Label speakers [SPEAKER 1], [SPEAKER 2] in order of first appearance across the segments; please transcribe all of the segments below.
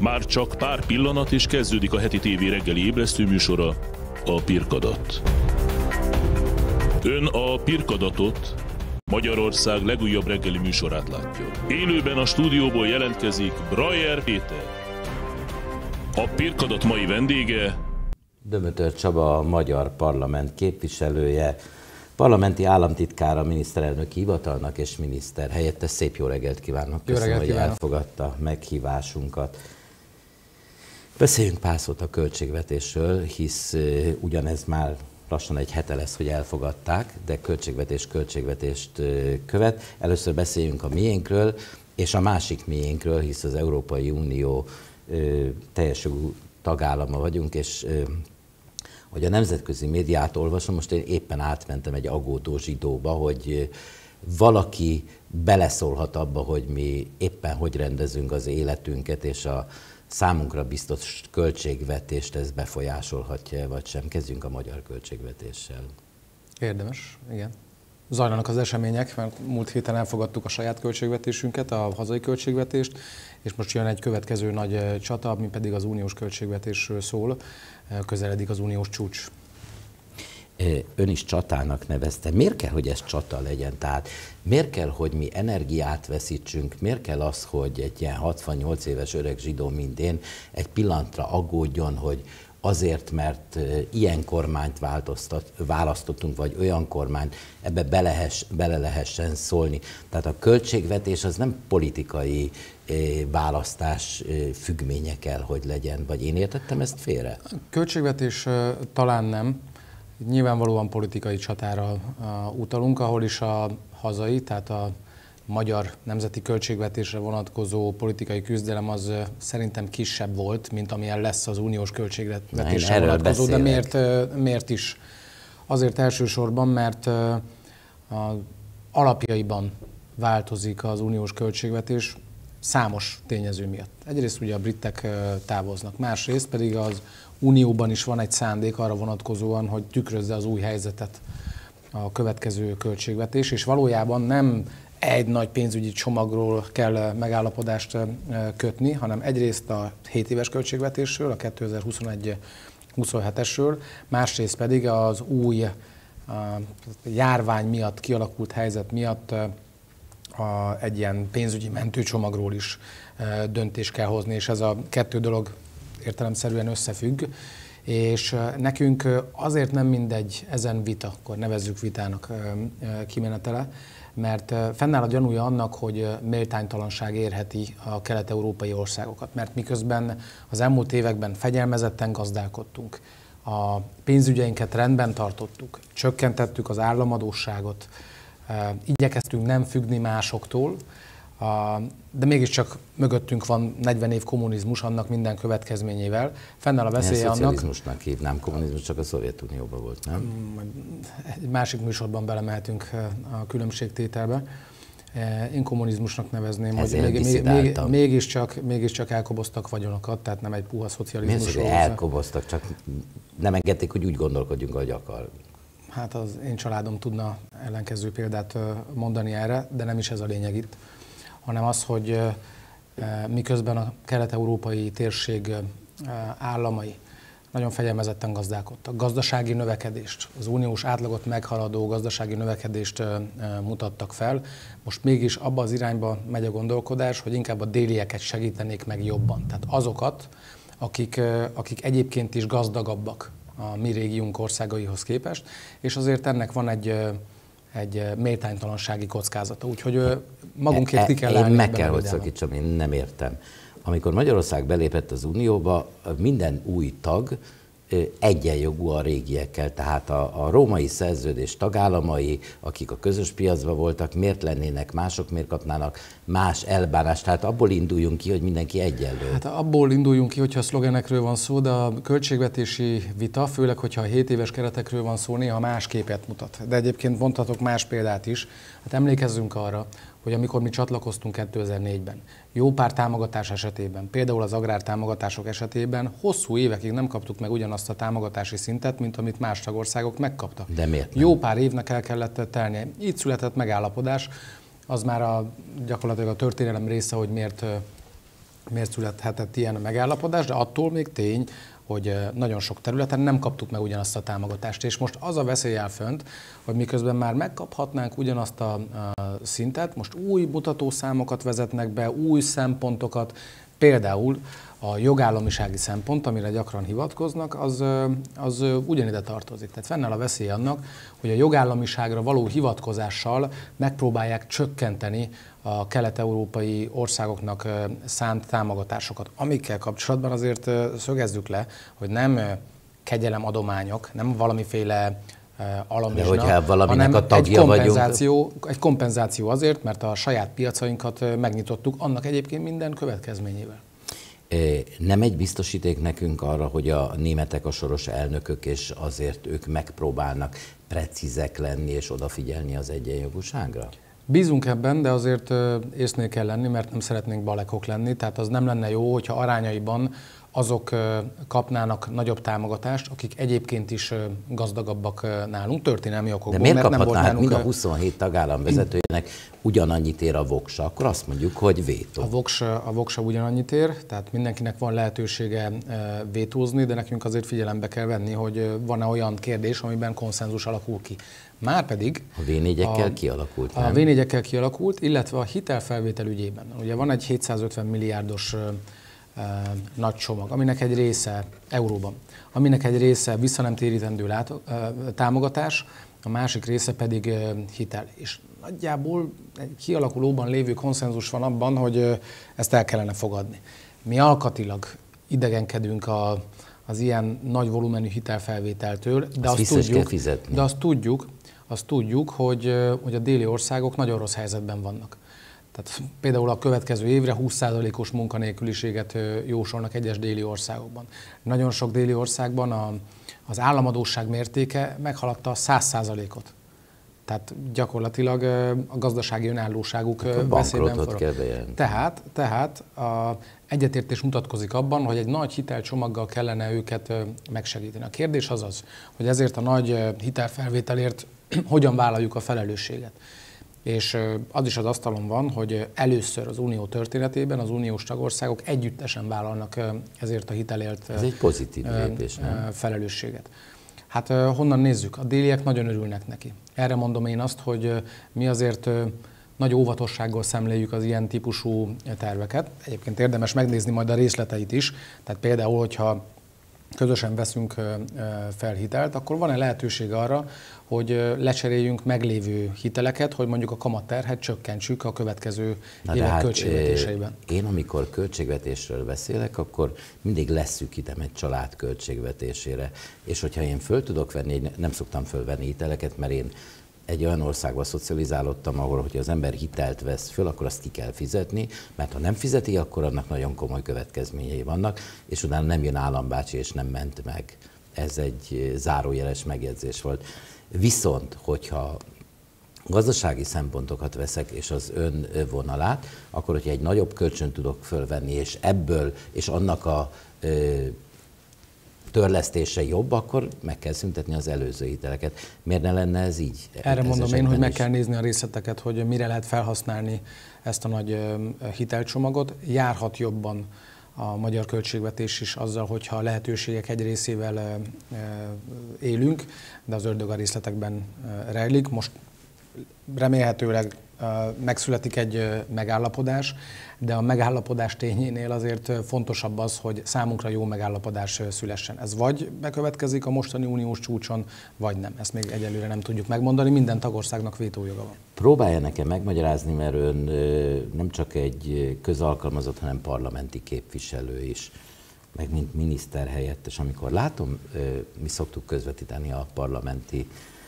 [SPEAKER 1] Már csak pár pillanat és kezdődik a heti tévé reggeli ébresztő műsora, a Pirkadat. Ön a Pirkadatot, Magyarország legújabb reggeli műsorát látja. Élőben a stúdióból jelentkezik Brajer Péter. A Pirkadat mai vendége
[SPEAKER 2] Dömötör Csaba, a Magyar Parlament képviselője, parlamenti államtitkára, miniszterelnöki hivatalnak és miniszter helyettes. Szép jó reggelt kívánok! Köszönöm, hogy elfogadta meghívásunkat. Beszéljünk pár szót a költségvetésről, hisz ugyanez már lassan egy hete lesz, hogy elfogadták, de költségvetést követ. Először beszéljünk a miénkről, és a másik miénkről, hisz az Európai Unió teljes jogú tagállama vagyunk, és hogy a nemzetközi médiát olvasom, most én éppen átmentem egy aggódó zsidóba, hogy valaki beleszólhat abba, hogy mi éppen hogy rendezünk az életünket, és a számunkra biztos költségvetést ez befolyásolhatja, vagy sem. Kezdjünk a magyar költségvetéssel.
[SPEAKER 3] Érdemes, igen. Zajlanak az események, mert múlt héten elfogadtuk a saját költségvetésünket, a hazai költségvetést, és most jön egy következő nagy csata, ami pedig az uniós költségvetésről szól, közeledik az uniós csúcs.
[SPEAKER 2] Ön is csatának nevezte. Miért kell, hogy ez csata legyen? Tehát miért kell, hogy mi energiát veszítsünk? Miért kell az, hogy egy ilyen 68 éves öreg zsidó, mint én, egy pillanatra aggódjon, hogy azért, mert ilyen kormányt választottunk, vagy olyan kormányt, ebbe bele lehessen szólni. Tehát a költségvetés az nem politikai választás függménye kell, hogy legyen. Vagy én értettem ezt félre?
[SPEAKER 3] A költségvetés talán nem. Nyilvánvalóan politikai csatára utalunk, ahol is a hazai, tehát a magyar nemzeti költségvetésre vonatkozó politikai küzdelem az szerintem kisebb volt, mint amilyen lesz az uniós költségvetésre vonatkozó. De miért is? Azért elsősorban, mert alapjaiban változik az uniós költségvetés számos tényező miatt. Egyrészt ugye a britek távoznak, másrészt pedig az unióban is van egy szándék arra vonatkozóan, hogy tükrözze az új helyzetet a következő költségvetés, és valójában nem egy nagy pénzügyi csomagról kell megállapodást kötni, hanem egyrészt a 7 éves költségvetésről, a 2021-27-esről, másrészt pedig az új járvány miatt kialakult helyzet miatt egy ilyen pénzügyi mentőcsomagról is döntést kell hozni, és ez a kettő dolog értelemszerűen összefügg, és nekünk azért nem mindegy ezen vita, akkor nevezzük vitának kimenetele, mert fennáll a gyanúja annak, hogy méltánytalanság érheti a kelet-európai országokat, mert miközben az elmúlt években fegyelmezetten gazdálkodtunk, a pénzügyeinket rendben tartottuk, csökkentettük az államadósságot, igyekeztünk nem függni másoktól, de mégiscsak mögöttünk van 40 év kommunizmus, annak minden következményével. Fennáll a veszélye annak...
[SPEAKER 2] Szocializmusnak hívnám, kommunizmus csak a Szovjetunióban volt, nem?
[SPEAKER 3] Egy másik műsorban belemehetünk a különbségtételbe. Én kommunizmusnak nevezném, hogy mégiscsak elkoboztak vagyonokat, tehát nem egy puha szocializmus.
[SPEAKER 2] Miért, hogy elkoboztak, csak nem engedték, hogy úgy gondolkodjunk, ahogy akar.
[SPEAKER 3] Hát az én családom tudna ellenkező példát mondani erre, de nem is ez a lényeg itt, hanem az, hogy miközben a kelet-európai térség államai nagyon fegyelmezetten gazdálkodtak, gazdasági növekedést, az uniós átlagot meghaladó gazdasági növekedést mutattak fel, most mégis abba az irányba megy a gondolkodás, hogy inkább a délieket segítenék meg jobban. Tehát azokat, akik egyébként is gazdagabbak a mi régiónk országaihoz képest, és azért ennek van egy méltánytalansági kockázata. Úgyhogy magunkért ki kell állni.
[SPEAKER 2] Én meg kell, hogy szakítsam, én nem értem. Amikor Magyarország belépett az Unióba, minden új tag egyenjogú a régiekkel, tehát a római szerződés tagállamai, akik a közös piacban voltak, miért lennének mások, miért kapnának más elbánást? Tehát abból induljunk ki, hogy mindenki egyenlő.
[SPEAKER 3] Hát abból induljunk ki, hogyha a szlogenekről van szó, de a költségvetési vita, főleg, hogyha a 7 éves keretekről van szó, néha más képet mutat. De egyébként mondhatok más példát is. Hát emlékezzünk arra, hogy amikor mi csatlakoztunk 2004-ben, jó pár támogatás esetében, például az agrártámogatások esetében hosszú évekig nem kaptuk meg ugyanazt a támogatási szintet, mint amit más tagországok megkaptak.
[SPEAKER 2] De miért nem?
[SPEAKER 3] Jó pár évnek el kellett telnie. Így született megállapodás, az már gyakorlatilag a történelem része, hogy miért születhetett ilyen megállapodás, de attól még tény, hogy nagyon sok területen nem kaptuk meg ugyanazt a támogatást. És most az a veszély áll fönt, hogy miközben már megkaphatnánk ugyanazt a szintet, most új mutatószámokat vezetnek be, új szempontokat, például a jogállamisági szempont, amire gyakran hivatkoznak, az ugyanide tartozik. Tehát fennáll a veszély annak, hogy a jogállamiságra való hivatkozással megpróbálják csökkenteni a kelet-európai országoknak szánt támogatásokat. Amikkel kapcsolatban azért szögezzük le, hogy nem kegyelemadományok, nem valamiféle alamizsna, hanem egy kompenzáció azért, mert a saját piacainkat megnyitottuk, annak egyébként minden következményével.
[SPEAKER 2] Nem egy biztosíték nekünk arra, hogy a németek a soros elnökök, és azért ők megpróbálnak precízek lenni és odafigyelni az egyenjogúságra?
[SPEAKER 3] Bízunk ebben, de azért észnél kell lenni, mert nem szeretnénk balekok lenni, tehát az nem lenne jó, hogyha arányaiban azok kapnának nagyobb támogatást, akik egyébként is gazdagabbak nálunk, történelmi okokból.
[SPEAKER 2] De miért kaphatná, hát mind a 27 tagállam vezetőjének ugyanannyit ér a voksa? Akkor azt mondjuk, hogy vétó.
[SPEAKER 3] A voksa ugyanannyit ér, tehát mindenkinek van lehetősége vétózni, de nekünk azért figyelembe kell venni, hogy van-e olyan kérdés, amiben konszenzus alakul ki. Márpedig
[SPEAKER 2] a V4-ekkel kialakult, nem?
[SPEAKER 3] A V4-ekkel kialakult, illetve a hitelfelvétel ügyében. Ugye van egy 750 milliárdos nagy csomag, aminek egy része euróban, aminek egy része visszanemtérítendő támogatás, a másik része pedig hitel. És nagyjából egy kialakulóban lévő konszenzus van abban, hogy ezt el kellene fogadni. Mi alkatilag idegenkedünk az ilyen nagy volumenű hitelfelvételtől, de azt tudjuk, hogy a déli országok nagyon rossz helyzetben vannak. Tehát például a következő évre 20%-os munkanélküliséget jósolnak egyes déli országokban. Nagyon sok déli országban az államadósság mértéke meghaladta a 100%-ot. Tehát gyakorlatilag a gazdasági önállóságuk veszélyben forog. Tehát egyetértés mutatkozik abban, hogy egy nagy hitelcsomaggal kellene őket megsegíteni. A kérdés az, hogy ezért a nagy hitelfelvételért hogyan vállaljuk a felelősséget. És az is az asztalon van, hogy először az unió történetében az uniós tagországok együttesen vállalnak ezért a hitelért
[SPEAKER 2] ez egy pozitív lépés,
[SPEAKER 3] felelősséget. Hát honnan nézzük? A déliek nagyon örülnek neki. Erre mondom én azt, hogy mi azért nagy óvatossággal szemléljük az ilyen típusú terveket. Egyébként érdemes megnézni majd a részleteit is. Tehát például, hogyha közösen veszünk fel hitelt, akkor van-e lehetőség arra, hogy lecseréljünk meglévő hiteleket, hogy mondjuk a kamatterhet csökkentsük a következő évek költségvetéseiben?
[SPEAKER 2] Én amikor költségvetésről beszélek, akkor mindig leszűkítem egy család költségvetésére. És hogyha én föl tudok venni, nem szoktam fölvenni hiteleket, mert én egy olyan országban szocializálódtam, ahol, hogy az ember hitelt vesz föl, akkor azt ki kell fizetni, mert ha nem fizeti, akkor annak nagyon komoly következményei vannak, és utána nem jön állambácsi, és nem ment meg. Ez egy zárójeles megjegyzés volt. Viszont, hogyha gazdasági szempontokat veszek, és az ön vonalát, akkor, hogyha egy nagyobb kölcsönt tudok fölvenni, és ebből, és annak a törlesztése jobb, akkor meg kell szüntetni az előző hiteleket. Miért ne lenne ez így?
[SPEAKER 3] Erre mondom én, hogy meg kell nézni a részleteket, hogy mire lehet felhasználni ezt a nagy hitelcsomagot. Járhat jobban a magyar költségvetés is azzal, hogyha a lehetőségek egy részével élünk, de az ördög a részletekben rejlik. Most remélhetőleg megszületik egy megállapodás, de a megállapodás tényénél azért fontosabb az, hogy számunkra jó megállapodás szülessen. Ez vagy bekövetkezik a mostani uniós csúcson, vagy nem. Ezt még egyelőre nem tudjuk megmondani, minden tagországnak vétójoga van.
[SPEAKER 2] Próbálja nekem megmagyarázni, mert ön nem csak egy közalkalmazott, hanem parlamenti képviselő is, meg mint miniszter helyettes. Amikor látom, mi szoktuk közvetíteni a parlamenti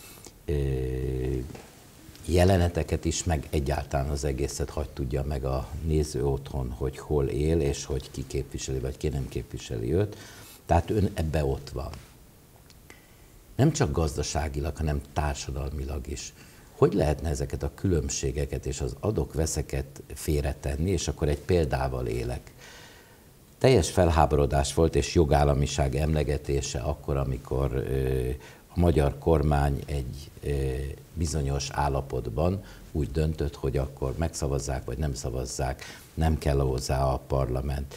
[SPEAKER 2] jeleneteket is, meg egyáltalán az egészet hagy tudja meg a néző otthon, hogy hol él, és hogy ki képviseli, vagy ki nem képviseli őt. Tehát ön ebbe ott van. Nem csak gazdaságilag, hanem társadalmilag is. Hogy lehetne ezeket a különbségeket és az adok-veszeket félretenni, és akkor egy példával élek. Teljes felháborodás volt, és jogállamiság emlegetése akkor, amikor a magyar kormány egy bizonyos állapotban úgy döntött, hogy akkor megszavazzák, vagy nem szavazzák, nem kell hozzá a parlament.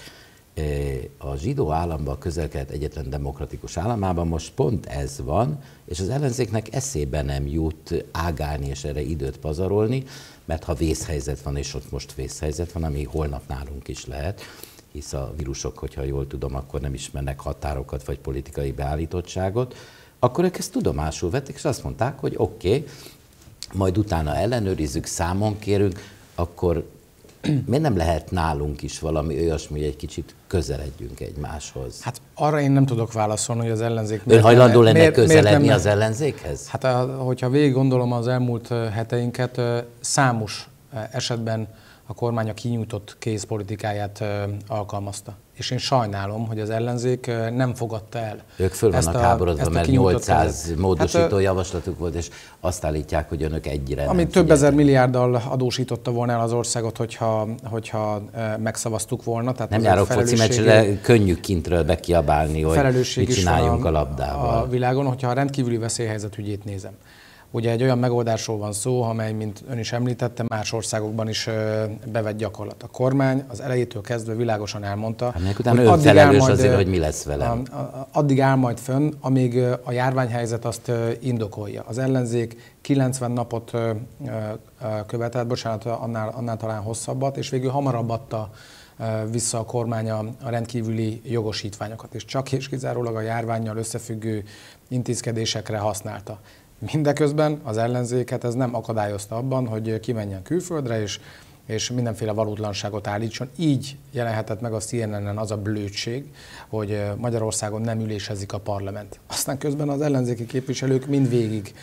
[SPEAKER 2] A zsidó államban, a Közel-Kelet egyetlen demokratikus államában most pont ez van, és az ellenzéknek eszébe nem jut ágálni és erre időt pazarolni, mert ha vészhelyzet van, és ott most vészhelyzet van, ami holnap nálunk is lehet, hisz a vírusok, hogyha jól tudom, akkor nem ismernek határokat vagy politikai beállítottságot, akkor ők ezt tudomásul vették, és azt mondták, hogy oké, majd utána ellenőrizzük, számon kérünk, akkor miért nem lehet nálunk is valami olyasmi, hogy egy kicsit közeledjünk egymáshoz?
[SPEAKER 3] Hát arra én nem tudok válaszolni, hogy az ellenzék...
[SPEAKER 2] Ön hajlandó lenne közeledni az ellenzékhez?
[SPEAKER 3] Hát hogyha végig gondolom az elmúlt heteinket, számos esetben a kormány a kinyújtott kézpolitikáját alkalmazta. És én sajnálom, hogy az ellenzék nem fogadta el.
[SPEAKER 2] Ők föl vannak háborodva, mert 800 módosító javaslatuk volt, és azt állítják, hogy önök egyre
[SPEAKER 3] ami több ezer milliárddal adósította volna el az országot, hogyha megszavaztuk volna. Tehát
[SPEAKER 2] nem járok foci meccsre, de könnyű kintről bekiabálni, hogy mit csináljunk a labdával.
[SPEAKER 3] A világon, hogyha a rendkívüli veszélyhelyzet ügyét nézem. Ugye egy olyan megoldásról van szó, amely, mint ön is említette, más országokban is bevett gyakorlat. A kormány az elejétől kezdve világosan elmondta,
[SPEAKER 2] hogy ön felelős azért, hogy mi lesz velem.
[SPEAKER 3] Addig áll majd fönn, amíg a járványhelyzet azt indokolja. Az ellenzék 90 napot követelt, bocsánat, annál talán hosszabbat, és végül hamarabb adta vissza a kormány a rendkívüli jogosítványokat, és csak és kizárólag a járvánnyal összefüggő intézkedésekre használta. Mindeközben az ellenzéket ez nem akadályozta abban, hogy kimenjen külföldre, és mindenféle valótlanságot állítson. Így jelenhetett meg a CNN-en az a blödség, hogy Magyarországon nem ülésezik a parlament. Aztán közben az ellenzéki képviselők mindvégig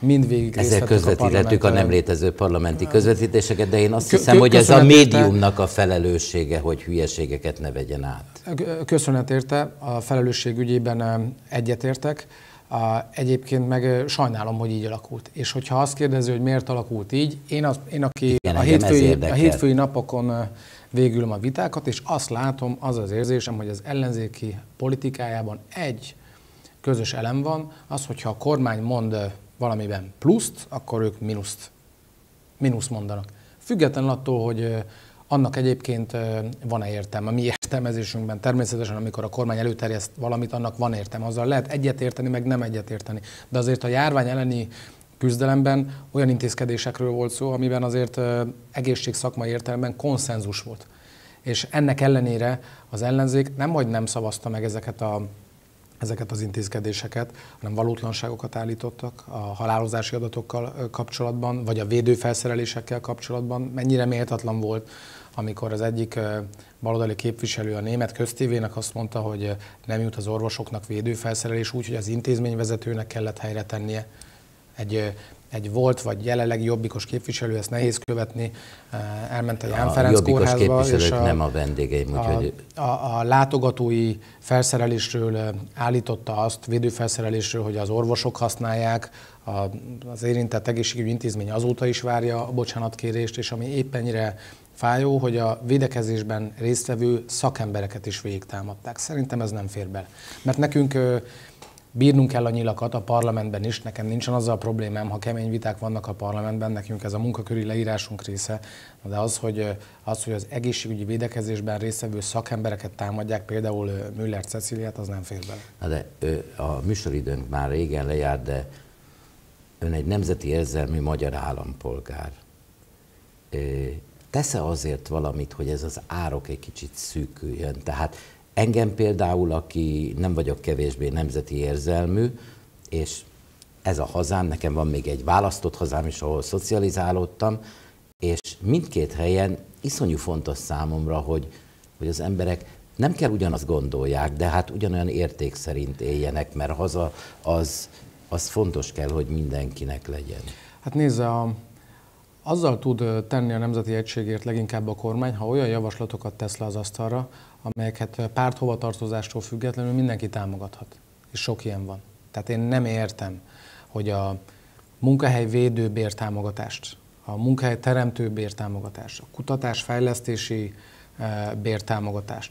[SPEAKER 2] ezzel közvetítettük a nem létező parlamenti közvetítéseket, de én azt hiszem, hogy ez a médiumnak a felelőssége, hogy hülyeségeket ne vegyen át.
[SPEAKER 3] Köszönet érte, a felelősség ügyében egyetértek. Egyébként meg sajnálom, hogy így alakult. És hogyha azt kérdezi, hogy miért alakult így, én aki a hétfői napokon végülöm a vitákat, és azt látom, az az érzésem, hogy az ellenzéki politikájában egy közös elem van, az, hogyha a kormány mond valamiben pluszt, akkor ők mínuszt mondanak. Függetlenül attól, hogy annak egyébként van-e értelme. A mi értelmezésünkben természetesen, amikor a kormány előterjeszt valamit, annak van értelme. Azzal lehet egyetérteni, meg nem egyetérteni. De azért a járvány elleni küzdelemben olyan intézkedésekről volt szó, amiben azért egészségszakmai értelemben konszenzus volt. És ennek ellenére az ellenzék nem szavazta meg ezeket az intézkedéseket, hanem valótlanságokat állítottak a halálozási adatokkal kapcsolatban, vagy a védőfelszerelésekkel kapcsolatban. Mennyire méltatlan volt, amikor az egyik baloldali képviselő a német köztévének azt mondta, hogy nem jut az orvosoknak védőfelszerelés, úgyhogy az intézményvezetőnek kellett helyre tennie. Egy volt vagy jelenleg jobbikos képviselő, ezt nehéz követni, elment a Ján Ferenc kórházba, és
[SPEAKER 2] nem a vendégeim, úgyhogy...
[SPEAKER 3] a látogatói felszerelésről állította azt, védőfelszerelésről, hogy az orvosok használják, az érintett egészségügyi intézmény azóta is várja a bocsánatkérést, és ami éppennyire fájó, hogy a védekezésben résztvevő szakembereket is végigtámadták. Szerintem ez nem fér bele. Mert nekünk bírnunk kell a nyilakat a parlamentben is, nekem nincsen azzal a problémám, ha kemény viták vannak a parlamentben, nekünk ez a munkaköri leírásunk része, de az, hogy az egészségügyi védekezésben résztvevő szakembereket támadják, például Müller Ceciliát, az nem fér bele.
[SPEAKER 2] Na de a műsoridőnk már régen lejárt, de ön egy nemzeti érzelmű magyar állampolgár. Tesz-e azért valamit, hogy ez az árok egy kicsit szűküljön? Tehát engem például, aki nem vagyok kevésbé nemzeti érzelmű, és ez a hazám, nekem van még egy választott hazám is, ahol szocializálódtam, és mindkét helyen iszonyú fontos számomra, hogy az emberek nem kell ugyanazt gondolják, de hát ugyanolyan érték szerint éljenek, mert haza az fontos kell, hogy mindenkinek legyen.
[SPEAKER 3] Hát nézze, azzal tud tenni a nemzeti egységért leginkább a kormány, ha olyan javaslatokat tesz le az asztalra, amelyeket párthovatartozástól függetlenül mindenki támogathat. És sok ilyen van. Tehát én nem értem, hogy a munkahelyvédő bértámogatást, a munkahely teremtő bértámogatást, a kutatásfejlesztési bértámogatást,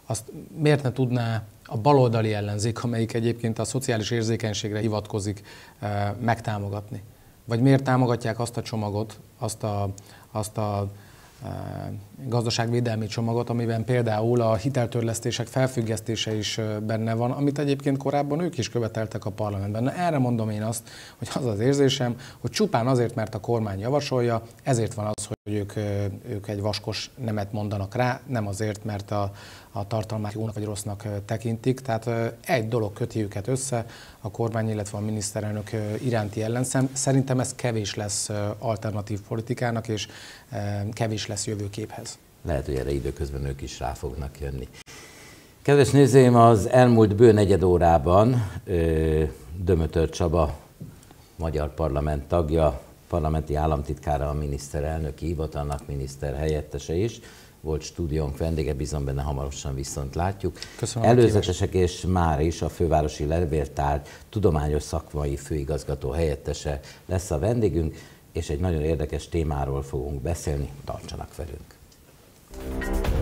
[SPEAKER 3] azt miért ne tudná a baloldali ellenzék, amelyik egyébként a szociális érzékenységre hivatkozik, megtámogatni? Vagy miért támogatják azt a csomagot, azt a gazdaságvédelmi csomagot, amiben például a hiteltörlesztések felfüggesztése is benne van, amit egyébként korábban ők is követeltek a parlamentben. Na, erre mondom én azt, hogy az az érzésem, hogy csupán azért, mert a kormány javasolja, ezért van az, hogy ők egy vaskos nemet mondanak rá, nem azért, mert a tartalmát jónak vagy rossznak tekintik. Tehát egy dolog köti őket össze, a kormány, illetve a miniszterelnök iránti ellenszem. Szerintem ez kevés lesz alternatív politikának, és kevés lesz jövőképhez.
[SPEAKER 2] Lehet, hogy erre időközben ők is rá fognak jönni. Kedves nézőim, az elmúlt bő negyed órában Dömötör Csaba, magyar parlament tagja, parlamenti államtitkára, a miniszterelnöki hivatalnak miniszter helyettese is volt stúdiónk vendége, bízom benne hamarosan viszont látjuk.
[SPEAKER 3] Köszönöm.
[SPEAKER 2] Előzetesek és már is a Fővárosi Levéltár tudományos szakmai főigazgató helyettese lesz a vendégünk, és egy nagyon érdekes témáról fogunk beszélni, tartsanak velünk!